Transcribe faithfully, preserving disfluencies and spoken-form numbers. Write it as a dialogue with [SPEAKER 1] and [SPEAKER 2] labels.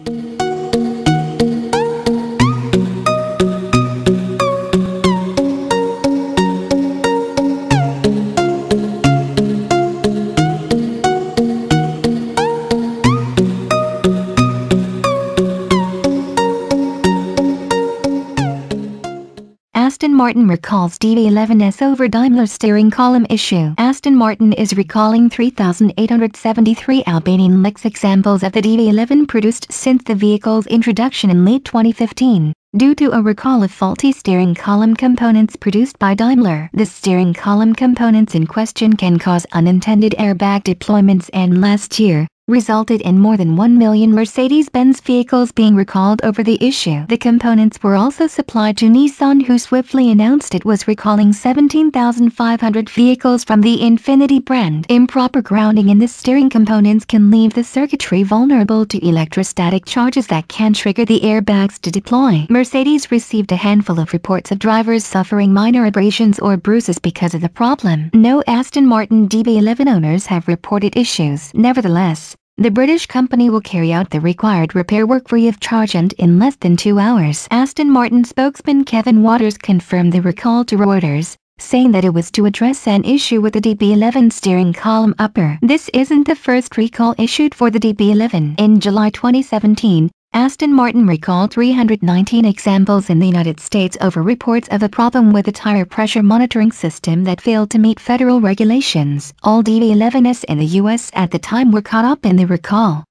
[SPEAKER 1] Aston Martin recalls D B eleven S over Daimler steering column issue. Aston Martin is recalling three thousand eight hundred seventy-three Albanian Lex examples of the D B eleven produced since the vehicle's introduction in late twenty fifteen, due to a recall of faulty steering column components produced by Daimler. The steering column components in question can cause unintended airbag deployments, and last year, resulted in more than one million Mercedes-Benz vehicles being recalled over the issue. The components were also supplied to Nissan, who swiftly announced it was recalling seventeen thousand five hundred vehicles from the Infiniti brand. Improper grounding in the steering components can leave the circuitry vulnerable to electrostatic charges that can trigger the airbags to deploy. Mercedes received a handful of reports of drivers suffering minor abrasions or bruises because of the problem. No Aston Martin D B eleven owners have reported issues. Nevertheless, the British company will carry out the required repair work free of charge and in less than two hours. Aston Martin spokesman Kevin Waters confirmed the recall to Reuters, saying that it was to address an issue with the D B eleven steering column upper. This isn't the first recall issued for the D B eleven. In July twenty seventeen, Aston Martin recalled three hundred nineteen examples in the United States over reports of a problem with a tire pressure monitoring system that failed to meet federal regulations. All D B eleven S in the U S at the time were caught up in the recall.